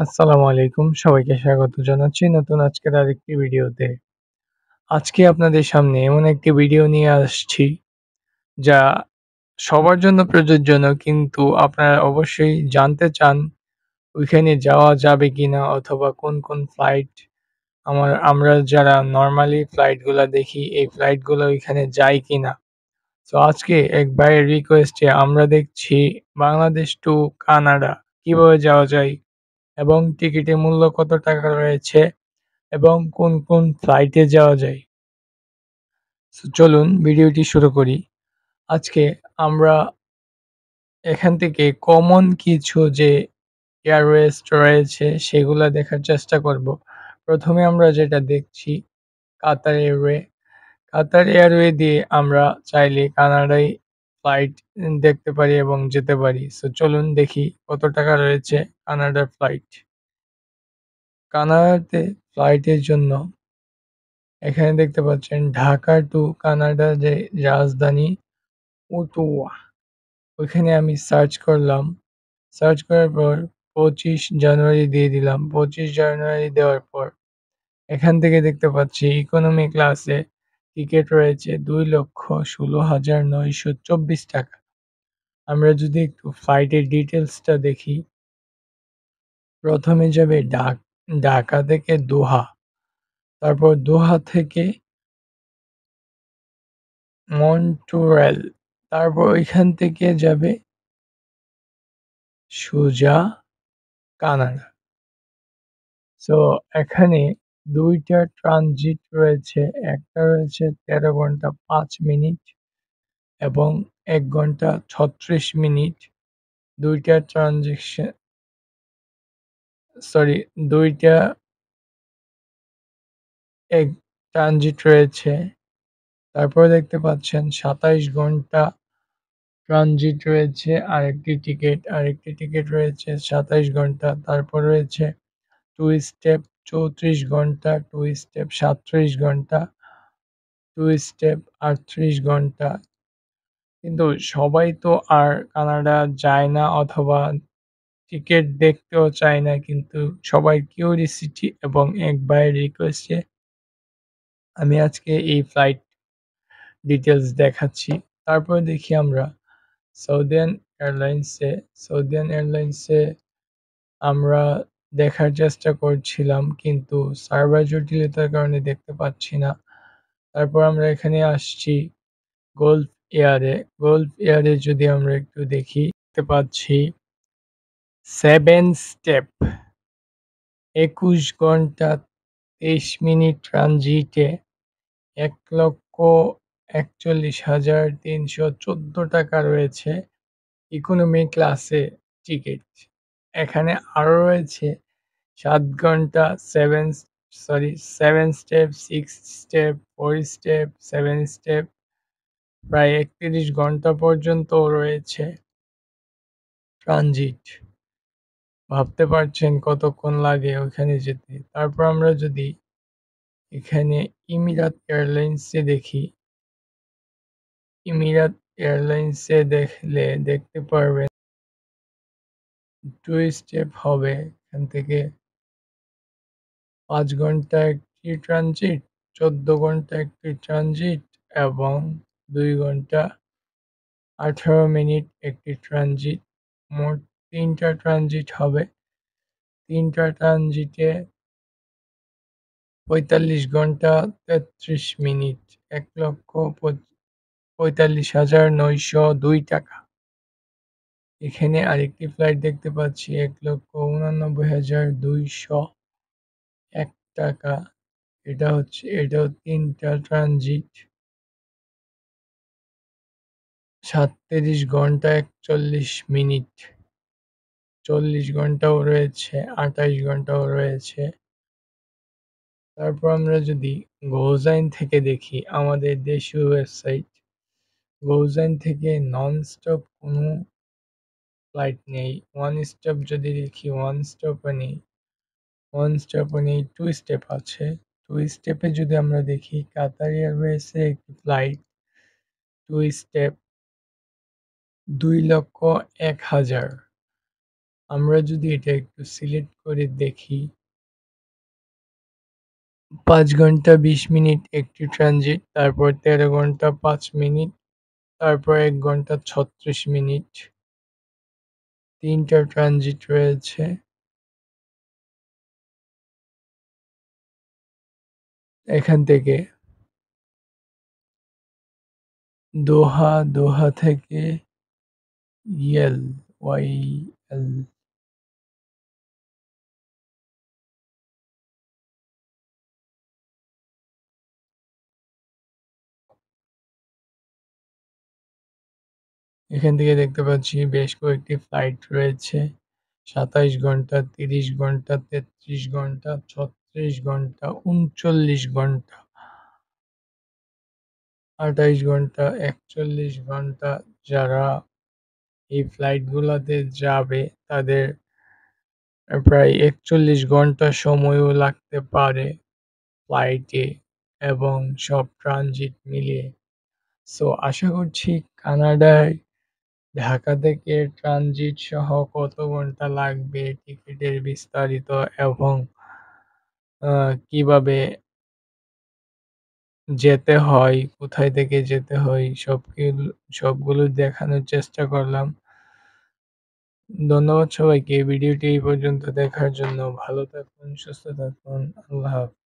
আসসালামু আলাইকুম। সবাইকে স্বাগত জানাচ্ছি নতুন আজকের আরেকটি ভিডিওতে। আজকে আপনাদের সামনে এমন একটি ভিডিও নিয়ে আসছি, যা সবার জন্য প্রযোজ্য না, কিন্তু আপনারা অবশ্যই জানতে চান ওইখানে যাওয়া যাবে কিনা অথবা কোন ফ্লাইট আমরা যারা নরমালি ফ্লাইটগুলা দেখি, এই ফ্লাইটগুলো ওইখানে যায় কিনা? সো আজকে এক ভাইয়ের রিকোয়েস্টে আমরা দেখছি বাংলাদেশ টু কানাডা কিভাবে যাওয়া যায় এবং টিকিটের মূল্য কত টাকা রয়েছে এবং কোন ফ্লাইটে যাওয়া যায়। সো চলুন ভিডিওটি শুরু করি। আজকে আমরা এখান থেকে কমন কিছু যে এয়ারওয়েজ রয়েছে সেগুলা দেখার চেষ্টা করব। প্রথমে আমরা যেটা দেখছি কাতার এয়ারওয়ে। কাতার এয়ারওয়ে দিয়ে আমরা চাইলে কানাডায় ফ্লাইট দেখতে পারি এবং যেতে পারি। সো চলুন দেখি কত টাকা রয়েছে কানাডার ফ্লাইট। কানাডাতে ফ্লাইটের জন্য এখানে দেখতে পাচ্ছেন ঢাকা টু কানাডা যে রাজধানী ওটোয়া, ওইখানে আমি সার্চ করলাম। সার্চ করার পর 25 জানুয়ারি দিয়ে দিলাম। 25 জানুয়ারি দেওয়ার পর এখান থেকে দেখতে পাচ্ছি ইকোনমি ক্লাসে টিকিট রয়েছে ৳২,১৬,৯২৪ টাকা। আমরা যদি একটু ফ্লাইটের ডিটেইলসটা দেখি, প্রথমে যাবে ঢাকা থেকে দোহা, তারপর দোহা থেকে মন্ট্রিয়াল, তারপর ওইখান থেকে যাবে সোজা কানাডা। সো এখানে ২ টা ট্রানজিট রয়েছে। একটা রয়েছে ১৩ ঘন্টা ৫ মিনিট এবং ১ ঘন্টা ৩৬ মিনিট। ২ টা ট্রানজেকশন সরি ২ টা এক ট্রানজিট রয়েছে। তারপরে দেখতে পাচ্ছেন ২৭ ঘন্টা ট্রানজিট রয়েছে আরেকটি টিকিট রয়েছে ২৭ ঘন্টা। তারপর রয়েছে 2 স্টেপ ৩৪ ঘন্টা, 2 স্টেপ ৩৭ ঘন্টা, 2 স্টেপ ৩৮ ঘন্টা। কিন্তু সবাই তো আর কানাডা যায় না অথবা টিকিট দেখতেও চায় না। কিন্তু সবার কিউরিওসিটি এবং এক ভাইয়ের রিকোয়েস্টে আমি আজকে এই ফ্লাইট ডিটেইলস দেখাচ্ছি। তারপর দেখি আমরা সাউদিয়ান এয়ারলাইন্সে সাউদিয়ান এয়ারলাইন্সে আমরা দেখার চেষ্টা করছিলাম, কিন্তু সার্ভার জটিলতার কারণে দেখতে পাচ্ছি না। তারপর আমরা এখানে আসছি গল্ফ এয়ারে। গল্ফ এয়ারে যদি আমরা একটু দেখি, দেখতে পাচ্ছি 7 স্টেপ ২১ ঘন্টা ২৩ মিনিট ট্রানজিটে ৳১,৪১,৩১৪ রয়েছে ইকোনমি ক্লাসে টিকিট। এখানে আরো রয়েছে ৭ ঘন্টা 7 স্টেপ, 6 স্টেপ, 4 স্টেপ, 7 স্টেপ, প্রায় ৩১ ঘন্টা পর্যন্তও রয়েছে ট্রানজিট। ভাবতে পারছেন কতক্ষণ লাগে ওইখানে যেতে। তারপর আমরা যদি এখানে ইমিরাত এয়ারলাইন্সে দেখি, ইমিরাত এয়ারলাইন্সে দেখলে দেখতে পারবেন 2 স্টেপ হবে এখান থেকে ৫ ঘন্টা একটি ট্রানজিট, ১৪ ঘন্টা একটি ট্রানজিট এবং ২ ঘন্টা ১৮ মিনিট একটি ট্রানজিট। মোট ৩ টা ট্রানজিট হবে। ৩ টা ট্রানজিটে ৪৫ ঘন্টা ৩৩ মিনিট, ৳১,৪৫,৯০২। এখানে আরেকটি ফ্লাইট দেখতে পাচ্ছি ৳১,৮৯,২০১। এটাও ৩ টা ট্রানজিট, ৩৭ ঘন্টা ৪১ মিনিট, ৪০ ঘন্টাও রয়েছে, ২৮ ঘন্টাও রয়েছে। তারপর আমরা যদি গৌজাইন থেকে দেখি, আমাদের দেশীয় ওয়েবসাইট, গৌজাইন থেকে নন স্টপ কোনো ফ্লাইট নেই। ওয়ান স্টপ যদি দেখি, ওয়ান স্টপও নেই, 2 স্টেপ আছে। 2 স্টেপে যদি আমরা দেখি কাতার এয়ারওয়েজের একটি ফ্লাইট 2 স্টেপ ২,০০,০০০ আমরা যদি এটা একটু সিলেক্ট করে দেখি, ৫ ঘন্টা ২০ মিনিট একটি ট্রানজিট, তারপর ১৩ ঘন্টা ৫ মিনিট, তারপর ১ ঘন্টা ৩৬ মিনিট। ৩ টা ট্রানজিট রয়েছে। এখান থেকে দোহা, দোহা থেকে ইয়েল, ওয়াইএল, এখান থেকে দেখতে পাচ্ছি বেশ কয়েকটি ফ্লাইট রয়েছে। ২৭ ঘন্টা, ৩০ ঘন্টা, ৩৩ ঘন্টা, ৩৬ ঘন্টা, ৩৯ ঘন্টা, ২৮ ঘন্টা, ৪১ ঘন্টা। যারা এই ফ্লাইটগুলাতে যাবে তাদের প্রায় ৪১ ঘন্টা সময়ও লাগতে পারে ফ্লাইটে এবং সব ট্রানজিট মিলিয়ে। সো আশা করছি কানাডায় ঢাকা থেকে ট্রানজিট সহ কত ঘন্টা লাগবে, টিকিটের বিস্তারিত এবং কিভাবে যেতে হয়, কোথায় থেকে যেতে হয় সবগুলো দেখানোর চেষ্টা করলাম। ধন্যবাদ সবাইকে ভিডিওটি এই পর্যন্ত দেখার জন্য। ভালো থাকুন, সুস্থ থাকুন। আল্লাহ হাফেজ।